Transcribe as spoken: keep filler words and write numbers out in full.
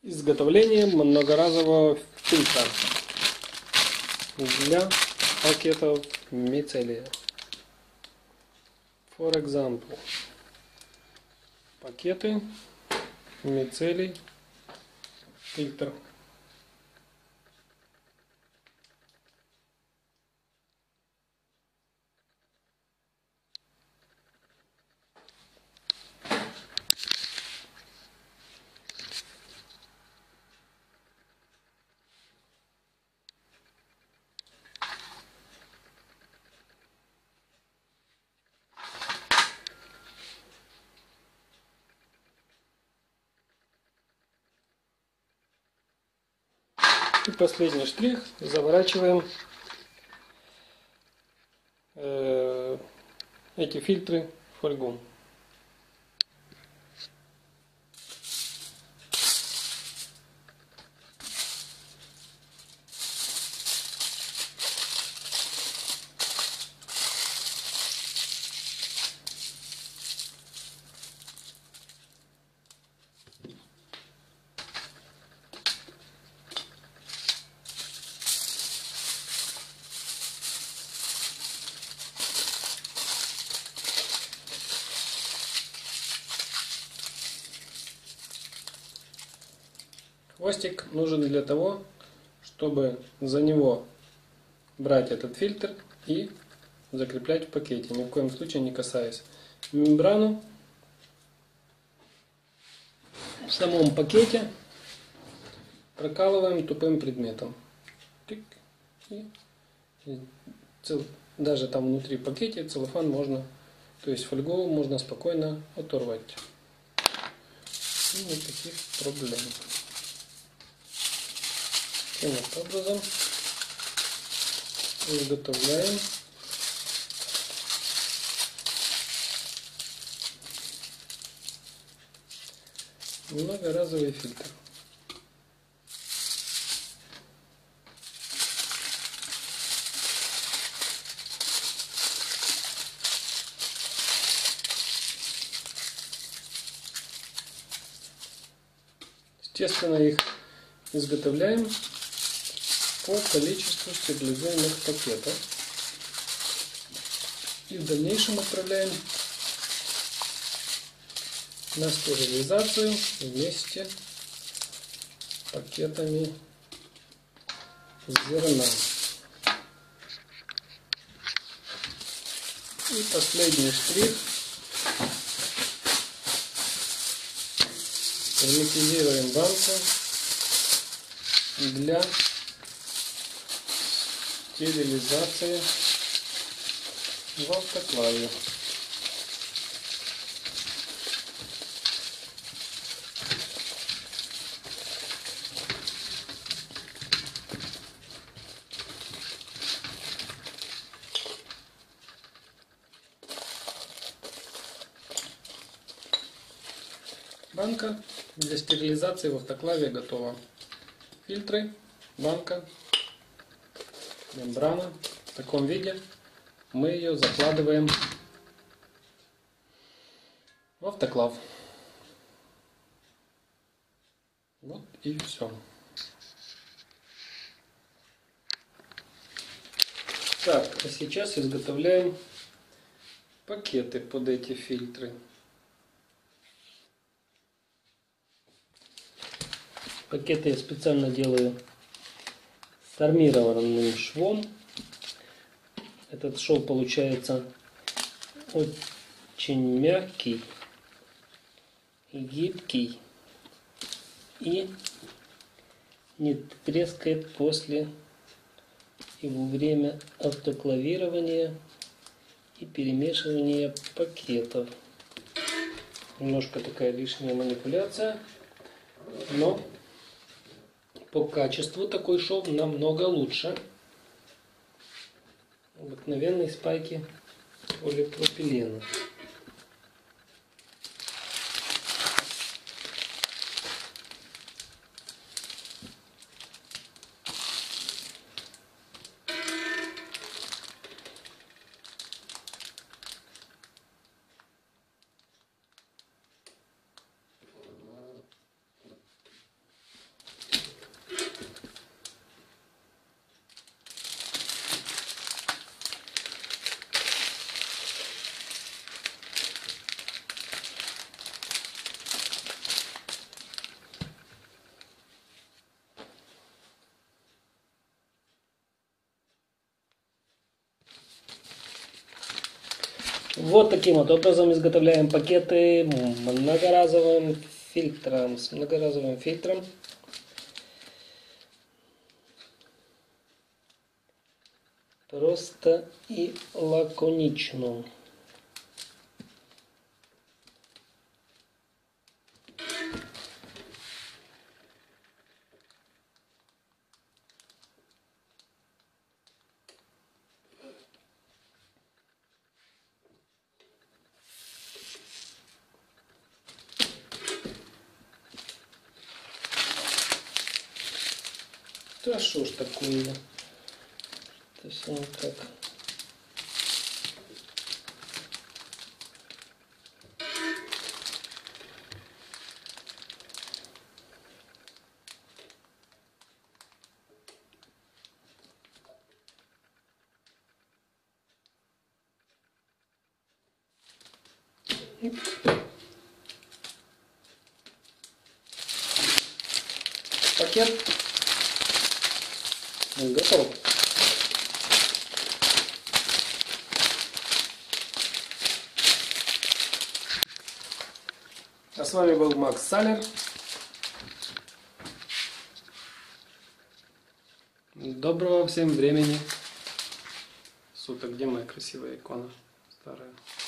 Изготовление многоразового фильтра для пакетов мицелия. For example, пакеты мицелий фильтр. И последний штрих, заворачиваем э, эти фильтры в фольгу. Хвостик нужен для того, чтобы за него брать этот фильтр и закреплять в пакете, ни в коем случае не касаясь. Мембрану в самом пакете прокалываем тупым предметом. Тык, и цел, даже там внутри пакета целлофан можно, то есть фольгу можно спокойно оторвать. И никаких проблем. Таким вот образом изготовляем многоразовый фильтр. Естественно, их изготовляем по количеству стерилизованных пакетов и в дальнейшем отправляем на стерилизацию вместе с пакетами зерна. И последний штрих. Герметизируем банку для стерилизации в автоклаве. Банка для стерилизации в автоклаве готова. Фильтры, банка, мембрана. В таком виде мы ее закладываем в автоклав. Вот и все. Так, а сейчас изготовляем пакеты под эти фильтры. Пакеты я специально делаю с армированным швом. Этот шов получается очень мягкий, гибкий и не трескает после и во время автоклавирования и перемешивания пакетов. Немножко такая лишняя манипуляция, но по качеству такой шов намного лучше обыкновенной спайки полипропилена. Вот таким вот образом изготовляем пакеты многоразовым фильтром, с многоразовым фильтром. Просто и лаконично. Да что ж такое? То есть он как... Пакет готов. А с вами был Макс Салер. Доброго всем времени суток. Где моя красивая икона старая?